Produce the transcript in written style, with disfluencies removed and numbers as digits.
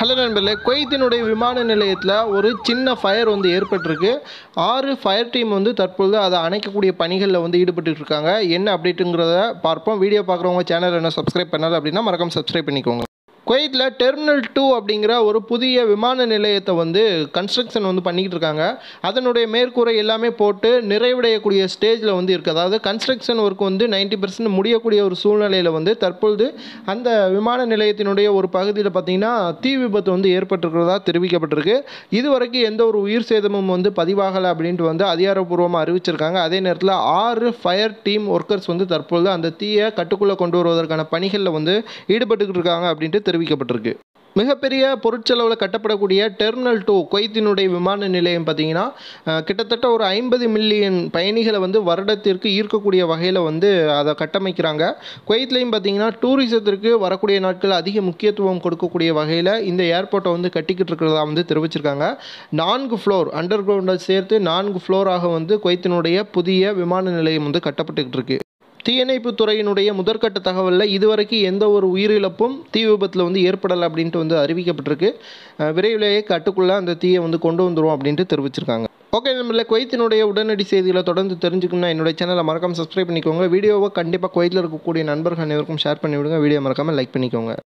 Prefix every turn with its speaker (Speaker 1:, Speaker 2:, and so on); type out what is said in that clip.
Speaker 1: Hello நண்பர்களே, குவைத்தினுடைய விமான நிலையத்தில் ஒரு சின்ன ஃபயர் ஏற்பட்டிருக்கு. 6 ஃபயர் டீம் தற்பொழுது அதை அணைக்கக்கூடிய பணிகளில் ஈடுபட்டு இருக்காங்க. என்ன அப்டேட்டுங்கிறத பார்ப்போம். வீடியோ பார்க்குறவங்க சேனல் என்ன சப்ஸ்கிரைப் பண்ணல அப்படின்னா மறக்காம சப்ஸ்கிரைப் பண்ணிக்கோங்க. குவைத்தில் டெர்மினல் 2 அப்படிங்கிற ஒரு புதிய விமான நிலையத்தை கன்ஸ்ட்ரக்ஷன் பண்ணிக்கிட்டு இருக்காங்க. அதனுடைய மேற்கூரை எல்லாமே போட்டு நிறைவடையக்கூடிய ஸ்டேஜில் இருக்குது. அதாவது கன்ஸ்ட்ரக்ஷன் ஒர்க் 90% முடியக்கூடிய ஒரு சூழ்நிலையில் தற்பொழுது அந்த விமான நிலையத்தினுடைய ஒரு பகுதியில் பார்த்திங்கன்னா தீ விபத்து ஏற்பட்டிருக்கிறதா தெரிவிக்கப்பட்டிருக்கு. இதுவரைக்கும் எந்த ஒரு உயிர் சேதமும் பதிவாகலை அப்படின்ட்டு அதிகாரப்பூர்வமாக அறிவிச்சிருக்காங்க. அதே நேரத்தில் 6 ஃபயர் டீம் ஒர்க்கர்ஸ் தற்பொழுது அந்த தீயை கட்டுக்குள்ளே கொண்டு வருவதற்கான பணிகளில் ஈடுபட்டுக்கிட்டு இருக்காங்க அப்படின்ட்டு தெரிவிக்கப்பட்டிருக்கு. மிகப்பெரிய பொருட்செலவில் கட்டப்படக்கூடிய டெர்மினல் 2 குவைத்தினுடைய விமான நிலையம் பார்த்திங்கன்னா கிட்டத்தட்ட ஒரு 50 மில்லியன் பயணிகளை வருடத்திற்கு ஈர்க்கக்கூடிய வகையில் அதை கட்டமைக்கிறாங்க. குவைத்லேயும் பார்த்திங்கன்னா டூரிசத்திற்கு வரக்கூடிய நாட்கள் அதிக முக்கியத்துவம் கொடுக்கக்கூடிய வகையில் இந்த ஏர்போர்ட்டை கட்டிக்கிட்டு இருக்கிறதா தெரிவிச்சிருக்காங்க. 4 ஃப்ளோர் அண்டர் கிரவுண்டை சேர்த்து 4 ஃப்ளோராக குவைத்தினுடைய புதிய விமான நிலையம் கட்டப்பட்டுக்கிட்டு இருக்கு. தீயணைப்பு துறையினுடைய முதற்கட்ட தகவலில் இதுவரைக்கும் எந்த ஒரு உயிரிழப்பும் தீ விபத்தில் ஏற்படலை அப்படின்ட்டு அறிவிக்கப்பட்டிருக்கு. விரைவிலேயே கட்டுக்குள்ளே அந்த தீயை கொண்டு வந்துடும் அப்படின்ட்டு தெரிவிச்சிருக்காங்க. ஓகே நம்மள குவைத்தினுடைய உடனடி செய்திகளை தொடர்ந்து தெரிஞ்சுக்கணும்னா என்னுடைய சேனலை மறக்காமல் சப்ஸ்கிரைப் பண்ணிக்கோங்க. வீடியோவை கண்டிப்பாக குவைத்தில் இருக்கக்கூடிய நண்பர்கள் அனைவருக்கும் ஷேர் பண்ணி விடுங்க. வீடியோ மறக்காமல் லைக் பண்ணிக்கோங்க.